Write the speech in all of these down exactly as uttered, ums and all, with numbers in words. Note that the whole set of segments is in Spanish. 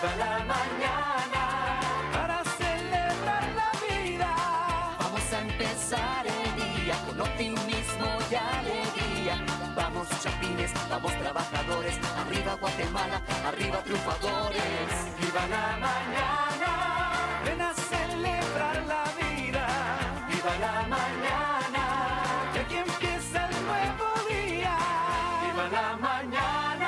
viva la mañana. Para celebrar la vida. Vamos a empezar el día con optimismo y alegría. Vamos chapines, vamos trabajadores, arriba Guatemala, arriba triunfadores. Viva la mañana, Ven a celebrar la vida. viva la mañana, Y aquí empieza el nuevo día. viva la mañana.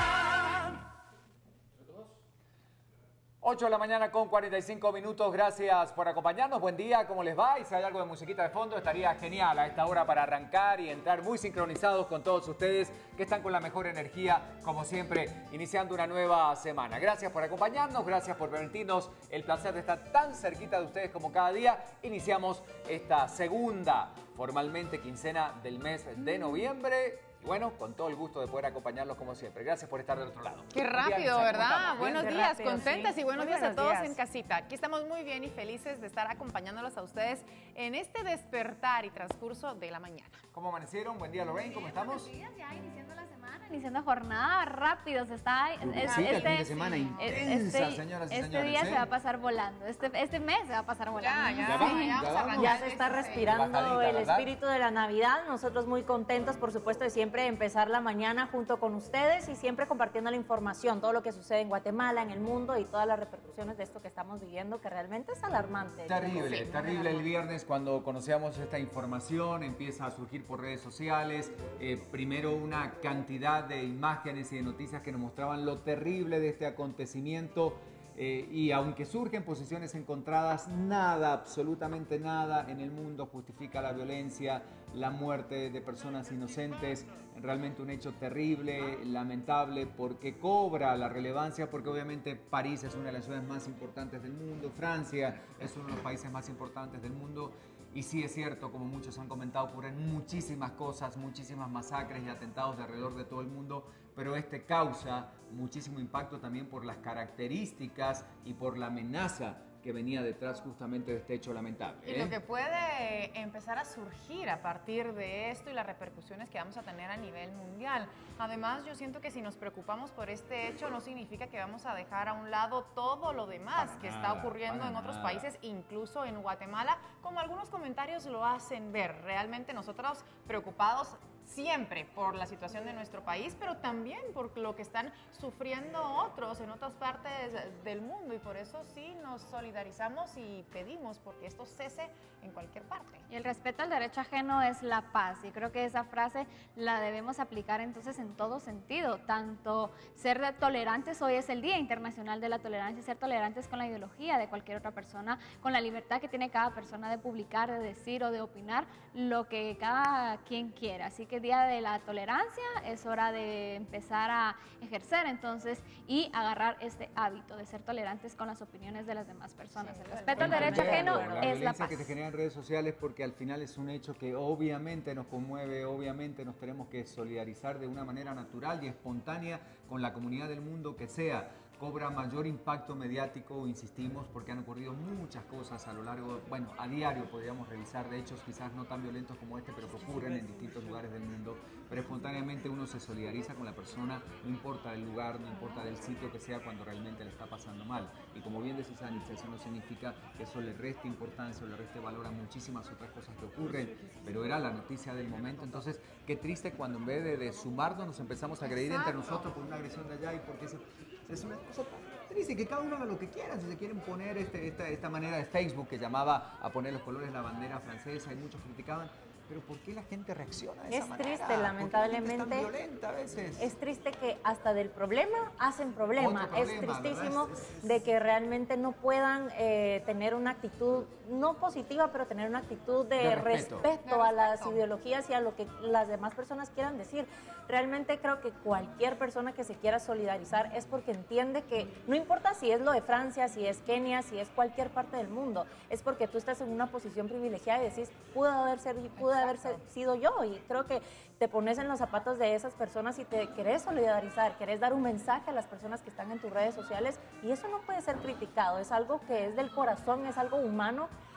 ocho de la mañana con cuarenta y cinco minutos, gracias por acompañarnos, buen día, ¿cómo les va? Y si hay algo de musiquita de fondo, estaría genial a esta hora para arrancar y entrar muy sincronizados con todos ustedes que están con la mejor energía, como siempre, iniciando una nueva semana. Gracias por acompañarnos, gracias por permitirnos el placer de estar tan cerquita de ustedes como cada día. Iniciamos esta segunda, formalmente, quincena del mes de noviembre. Y bueno, con todo el gusto de poder acompañarlos como siempre. Gracias por estar del otro lado. Qué rápido, ¿verdad? Buenos días, rápido, contentas sí. y buenos Muy días a buenos todos días. en casita. Aquí estamos muy bien y felices de estar acompañándolos a ustedes en este despertar y transcurso de la mañana. ¿Cómo amanecieron? Buen día, Lorraine, ¿cómo estamos? Buenos días, ya iniciando la semana, iniciando jornada, rápido se está. es- Sí, el este, fin de semana intensa, señoras y este señores, día ¿eh? se va a pasar volando, este, este mes se va a pasar volando. Ya vamos, ya vamos a vamos. arrancar Ya se el está dieciséis. respirando Bajadita, el ¿verdad? espíritu de la Navidad. Nosotros muy contentos, por supuesto, de siempre empezar la mañana junto con ustedes y siempre compartiendo la información, todo lo que sucede en Guatemala, en el mundo y todas las repercusiones de esto que estamos viviendo, que realmente es alarmante. Terrible, Sí, terrible el viernes cuando conocíamos esta información, empieza a surgir por redes sociales, eh, primero una cantidad de imágenes y de noticias que nos mostraban lo terrible de este acontecimiento. Eh, y aunque surgen posiciones encontradas, nada, absolutamente nada en el mundo justifica la violencia, la muerte de personas inocentes. Realmente un hecho terrible, lamentable, porque cobra la relevancia, porque obviamente París es una de las ciudades más importantes del mundo, Francia es uno de los países más importantes del mundo. Y sí es cierto, como muchos han comentado, ocurren muchísimas cosas, muchísimas masacres y atentados de alrededor de todo el mundo, pero este causa muchísimo impacto también por las características y por la amenaza que venía detrás justamente de este hecho lamentable. Y ¿eh? lo que puede empezar a surgir a partir de esto y las repercusiones que vamos a tener a nivel mundial. Además, yo siento que si nos preocupamos por este hecho, no significa que vamos a dejar a un lado todo lo demás Para que nada, está ocurriendo para en otros nada. países, incluso en Guatemala, como algunos comentarios lo hacen ver. Realmente nosotros preocupados siempre por la situación de nuestro país, pero también por lo que están sufriendo otros en otras partes del mundo, y por eso sí nos solidarizamos y pedimos porque esto cese en cualquier parte. Y el respeto al derecho ajeno es la paz, y creo que esa frase la debemos aplicar entonces en todo sentido, tanto ser tolerantes, hoy es el Día Internacional de la Tolerancia, ser tolerantes con la ideología de cualquier otra persona, con la libertad que tiene cada persona de publicar, de decir o de opinar lo que cada quien quiera. Así que Día de la Tolerancia, es hora de empezar a ejercer entonces y agarrar este hábito de ser tolerantes con las opiniones de las demás personas. El respeto al derecho ajeno La es la violencia paz. que se genera en redes sociales, porque al final es un hecho que obviamente nos conmueve, obviamente nos tenemos que solidarizar de una manera natural y espontánea con la comunidad del mundo que sea. Cobra mayor impacto mediático, insistimos, porque han ocurrido muchas cosas a lo largo, bueno, a diario podríamos revisar de hechos quizás no tan violentos como este, pero que ocurren en distintos lugares del mundo. Pero espontáneamente uno se solidariza con la persona, no importa el lugar, no importa del sitio que sea, cuando realmente le está pasando mal. Y como bien decís, Anis, eso no significa que eso le reste importancia o le reste valor a muchísimas otras cosas que ocurren, pero era la noticia del momento. Entonces, qué triste cuando en vez de, de sumarnos nos empezamos a agredir entre nosotros por una agresión de allá y porque se, es una cosa tan triste, que cada uno haga lo que quiera. Si se quieren poner este, esta, esta manera de Facebook que llamaba a poner los colores de la bandera francesa y muchos criticaban, pero ¿por qué la gente reacciona de esa Es manera? triste, ¿Por qué la gente lamentablemente. es tan violenta a veces? Es triste que hasta del problema hacen problema. Otro Es problema, tristísimo ¿verdad? Es- es- de que realmente no puedan eh, tener una actitud, no positiva, pero tener una actitud de, De respeto. respeto, De a las respeto. ideologías y a lo que las demás personas quieran decir. Realmente creo que cualquier persona que se quiera solidarizar es porque entiende que no importa si es lo de Francia, si es Kenia, si es cualquier parte del mundo, es porque tú estás en una posición privilegiada y decís, pudo haber, ser, pudo haber ser- sido yo, y creo que te pones en los zapatos de esas personas y te querés solidarizar, querés dar un mensaje a las personas que están en tus redes sociales, y eso no puede ser criticado, es algo que es del corazón, es algo humano,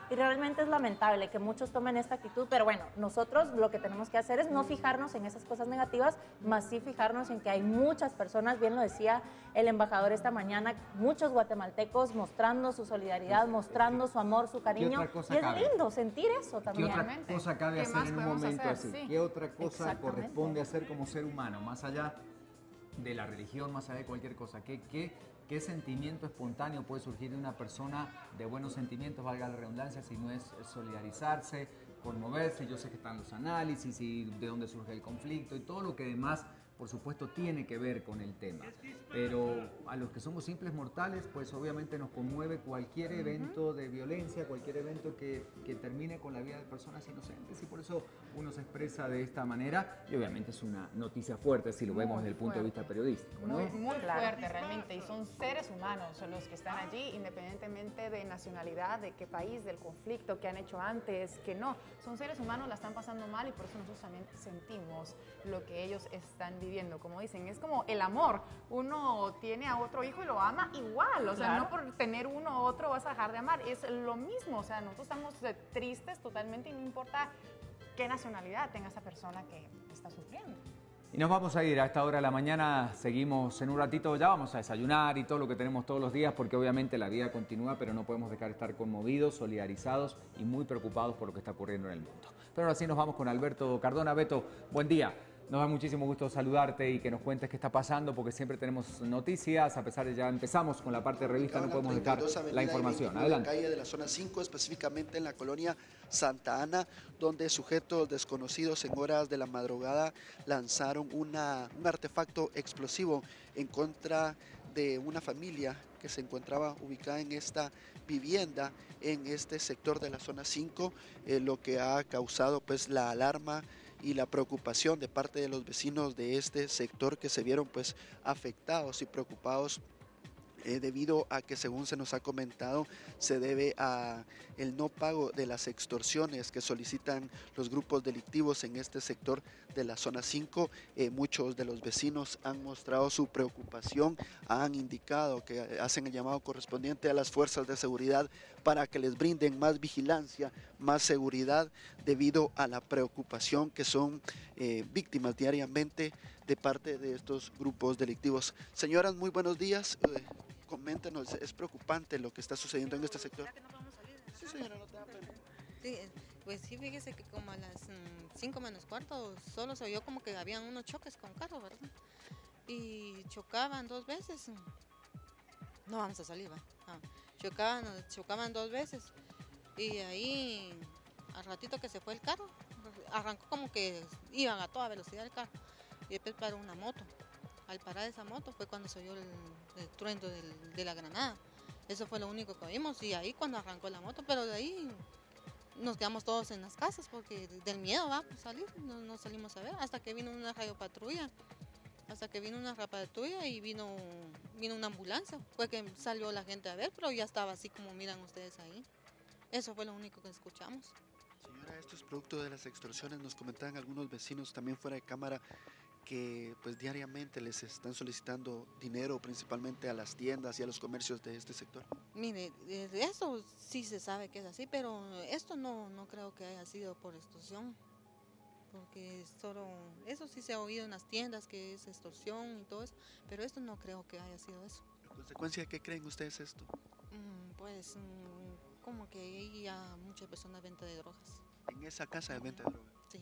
y realmente es lamentable que muchos tomen esta actitud, pero bueno, nosotros lo que tenemos que hacer es no fijarnos en esas cosas negativas, más sí fijarnos en que hay muchas personas, bien lo decía el embajador esta mañana, muchos guatemaltecos mostrando su solidaridad, mostrando su amor, su cariño, otra cosa y es cabe? lindo sentir eso ¿Qué también. otra Realmente. cosa cabe ¿Qué hacer más en un podemos momento hacer? así? Sí. ¿Qué otra cosa Exactamente. corresponde hacer como ser humano, más allá de la religión, más allá de cualquier cosa? ¿Qué, qué, qué sentimiento espontáneo puede surgir de una persona de buenos sentimientos, valga la redundancia, si no es solidarizarse, conmoverse? Yo sé que están los análisis y de dónde surge el conflicto y todo lo que demás, por supuesto, tiene que ver con el tema. Pero a los que somos simples mortales, pues obviamente nos conmueve cualquier evento de violencia, cualquier evento que, que termine con la vida de personas inocentes, y por eso uno se expresa de esta manera, y obviamente es una noticia fuerte si lo Muy vemos desde el punto de fuerte. vista periodístico, ¿no? Muy, muy Claro. fuerte realmente, y son seres humanos los que están allí, independientemente de nacionalidad, de qué país, del conflicto que han hecho antes, que no. Son seres humanos, la están pasando mal, y por eso nosotros también sentimos lo que ellos están viviendo. Como dicen, es como el amor. Uno tiene a otro hijo y lo ama igual, o sea, Claro. no por tener uno u otro vas a dejar de amar, es lo mismo, o sea, nosotros estamos eh, tristes totalmente, y no importa qué nacionalidad tenga esa persona que está sufriendo. Y nos vamos a ir a esta hora de la mañana, seguimos en un ratito, ya vamos a desayunar y todo lo que tenemos todos los días, porque obviamente la vida continúa, pero no podemos dejar de estar conmovidos, solidarizados y muy preocupados por lo que está ocurriendo en el mundo. Pero ahora sí nos vamos con Alberto Cardona. Beto, buen día. Nos da muchísimo gusto saludarte y que nos cuentes qué está pasando, porque siempre tenemos noticias, a pesar de ya empezamos con la parte de revista, no podemos dejar la información. Adelante. Calle de la zona cinco, específicamente en la colonia Santa Ana, donde sujetos desconocidos en horas de la madrugada lanzaron una, un artefacto explosivo en contra de una familia que se encontraba ubicada en esta vivienda, en este sector de la zona cinco, eh, lo que ha causado pues la alarma y la preocupación de parte de los vecinos de este sector, que se vieron pues afectados y preocupados eh, debido a que, según se nos ha comentado, se debe a el no pago de las extorsiones que solicitan los grupos delictivos en este sector de la zona cinco. Eh, muchos de los vecinos han mostrado su preocupación, han indicado que hacen el llamado correspondiente a las fuerzas de seguridad para que les brinden más vigilancia, más seguridad, debido a la preocupación que son eh, víctimas diariamente de parte de estos grupos delictivos. Señoras, muy buenos días. Eh, coméntenos, es preocupante lo que está sucediendo en este sector. Sí, señora, no te da pena. Sí, pues sí, fíjese que como a las cinco menos cuarto solo se oyó como que habían unos choques con carros, ¿verdad? Y chocaban dos veces. No vamos a salir, ¿va? Ah, chocaban, chocaban dos veces. Y ahí, al ratito que se fue el carro, arrancó como que iban a toda velocidad el carro. Y después paró una moto. Al parar esa moto fue cuando se oyó el, el trueno del, de la granada. Eso fue lo único que oímos, y ahí cuando arrancó la moto, pero de ahí nos quedamos todos en las casas porque del miedo va a salir, no, no salimos a ver, hasta que vino una radiopatrulla, hasta que vino una patrulla y vino, vino una ambulancia. Fue que salió la gente a ver, pero ya estaba así como miran ustedes ahí. Eso fue lo único que escuchamos. Señora, esto es producto de las extorsiones. Nos comentaban algunos vecinos también fuera de cámara que pues diariamente les están solicitando dinero, principalmente a las tiendas y a los comercios de este sector. Mire, de eso sí se sabe que es así, pero esto no, no creo que haya sido por extorsión, porque solo, eso sí se ha oído en las tiendas que es extorsión y todo eso, pero esto no creo que haya sido eso. ¿A consecuencia de qué creen ustedes esto? Mm, pues mm, como que hay ya muchas personas venta de drogas. En esa casa de venta de droga. Sí,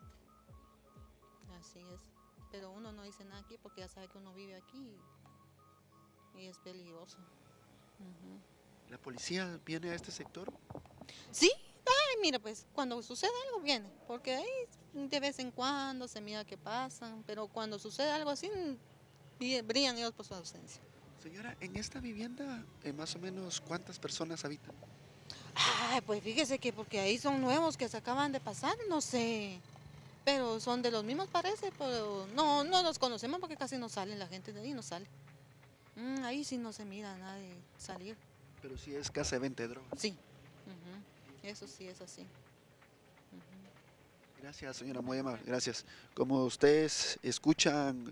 así es. Pero uno no dice nada aquí porque ya sabe que uno vive aquí y, y es peligroso. Uh-huh. ¿La policía viene a este sector? Sí, ay, mira, pues cuando sucede algo viene, porque ahí de vez en cuando se mira que pasan, pero cuando sucede algo así, brillan ellos por su ausencia. Señora, en esta vivienda, eh, más o menos, ¿cuántas personas habitan? Ay, pues fíjese que porque ahí son nuevos que se acaban de pasar, no sé. Pero son de los mismos parece, pero no, no los conocemos porque casi no salen, la gente de ahí no sale. Mm, ahí sí no se mira a nadie salir. Pero sí es casa de venta de drogas. Sí, uh-huh. Eso sí es así. Uh-huh. Gracias, señora, muy amable, gracias. Como ustedes escuchan,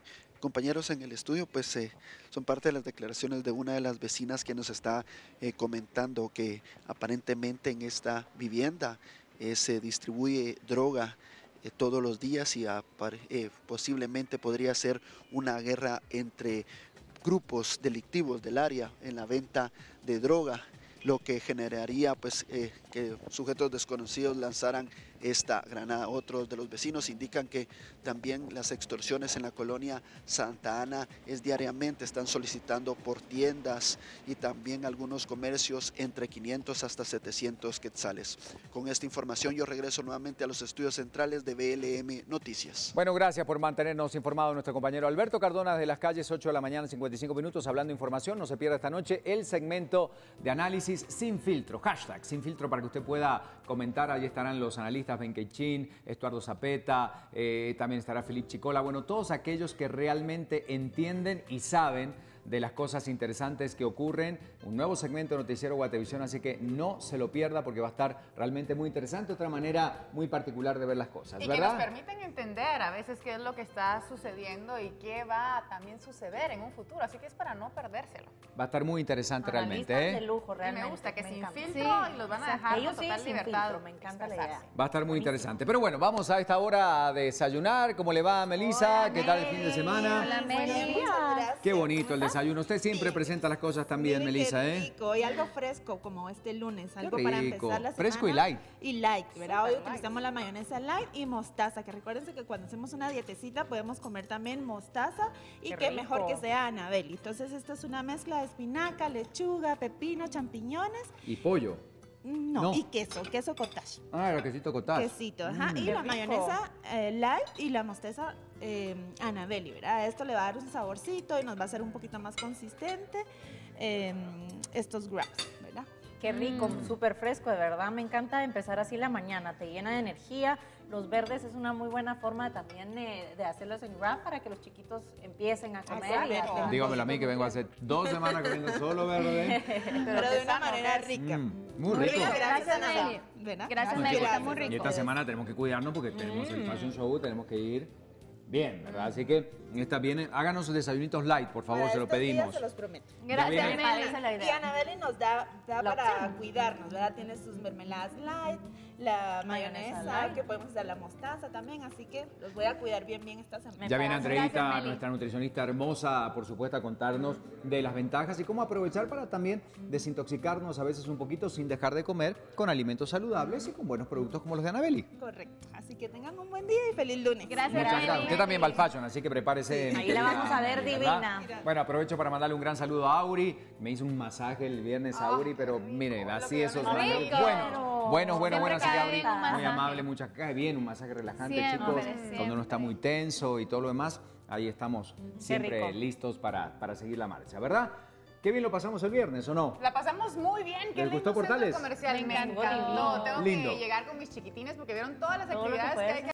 compañeros en el estudio, pues eh, son parte de las declaraciones de una de las vecinas que nos está eh, comentando que aparentemente en esta vivienda eh, se distribuye droga eh, todos los días y apare- eh, posiblemente podría ser una guerra entre grupos delictivos del área en la venta de droga, lo que generaría pues eh, que sujetos desconocidos lanzaran esta granada. Otros de los vecinos indican que también las extorsiones en la colonia Santa Ana es diariamente, están solicitando por tiendas y también algunos comercios entre quinientos hasta setecientos quetzales. Con esta información yo regreso nuevamente a los estudios centrales de B L M Noticias. Bueno, gracias por mantenernos informados nuestro compañero Alberto Cardona de las calles, ocho de la mañana, cincuenta y cinco minutos, hablando información. No se pierda esta noche el segmento de análisis sin filtro, hashtag sin filtro, para que usted pueda comentar. Allí estarán los analistas Ben Keichin, Estuardo Zapeta, eh, también estará Felipe Chicola. Bueno, todos aquellos que realmente entienden y saben de las cosas interesantes que ocurren. Un nuevo segmento de Noticiero Guatevisión, así que no se lo pierda porque va a estar realmente muy interesante, otra manera muy particular de ver las cosas, y ¿verdad? que nos permiten entender a veces qué es lo que está sucediendo y qué va a también suceder en un futuro, así que es para no perdérselo. Va a estar muy interesante realmente, Analistas ¿eh? de lujo, Y realmente. me gusta que me sin encanta. filtro Sí, y los van a exacto. dejar Ellos con sí, total sin libertad. filtro, me encanta la idea. expresarse. Va a estar muy Buenísimo. interesante. Pero bueno, vamos a esta hora a desayunar. ¿Cómo le va, Melissa? Hola, ¿Qué tal el fin de Meli. semana? Hola, Meli. Qué bonito el desayuno. Usted siempre presenta las cosas también, Miren Melissa, qué ¿eh? rico, y algo fresco como este lunes, algo Qué para rico. empezar la semana. Fresco y light. Y light, ¿verdad? Súper Hoy light. utilizamos la mayonesa light y mostaza, que recuérdense que cuando hacemos una dietecita podemos comer también mostaza y Qué que mejor rico. que sea Anabeli. Entonces esto es una mezcla de espinaca, lechuga, pepino, champiñones, Y pollo. no, No. y queso, queso cottage. Ah, el quesito cottage. Quesito, ajá. Mm. Y Qué la rico. mayonesa eh, light y la mostaza eh, Anabeli, ¿verdad? Esto le va a dar un saborcito y nos va a hacer un poquito más consistente eh, estos wraps, ¿verdad? Qué rico, Mm. súper fresco, de verdad. Me encanta empezar así la mañana, te llena de energía. Los verdes es una muy buena forma también eh, de hacerlos en wrap para que los chiquitos empiecen a comer. y a Exacto. tener Dígamelo a mí que cositas vengo a hacer dos semanas comiendo solo verde. Pero de una manera rica. Mm, muy rico. rica, Gracias, Ana. Meli. ¿Verdad? Gracias, Ah, Meli, sí. está muy Y rico. esta semana tenemos que cuidarnos porque tenemos el Fashion Show, tenemos que ir bien, ¿verdad? Así que esta viene, háganos desayunitos light, por favor, Para se lo estos días pedimos. Se los prometo. Gracias, viene. Me Meli. parece la Y idea. Anabeli nos da, da La para opción. cuidarnos, ¿verdad? Tiene sus mermeladas light, la Mayonesa mayonesa, light. que podemos usar la mostaza también, así que los voy a cuidar bien, bien esta semana. Ya viene parece. Andreita, Gracias, Meli. nuestra nutricionista hermosa, por supuesto, a contarnos de las ventajas y cómo aprovechar para también desintoxicarnos a veces un poquito sin dejar de comer con alimentos saludables y con buenos productos como los de Anabeli. Correcto. Así que tengan un buen día y feliz lunes. Gracias, Muchas Meli. gracias. Usted también va al fashion, así que prepárese. mi Ahí la querida vamos a ver Meli, divina. ¿verdad? Bueno, aprovecho para mandarle un gran saludo a Auri. Me hizo un masaje el viernes a Auri, pero mire, así esos Rico. buenos, Rico. bueno, bueno, bueno, Siempre bueno, así que cae Auri, bien un muy masaje. amable, muchas cae bien, un masaje relajante, Siempre, chicos, siempre. cuando uno está muy tenso y todo lo demás, ahí estamos siempre rico. listos para, para seguir la marcha, ¿verdad? Qué bien lo pasamos el viernes, ¿o no? La pasamos muy bien. Qué ¿Les lindo gustó centro Portales? comercial. Me Me encantó. encantó. Tengo Lindo. que llegar con mis chiquitines porque vieron todas las Todo lo que actividades que puedes hay que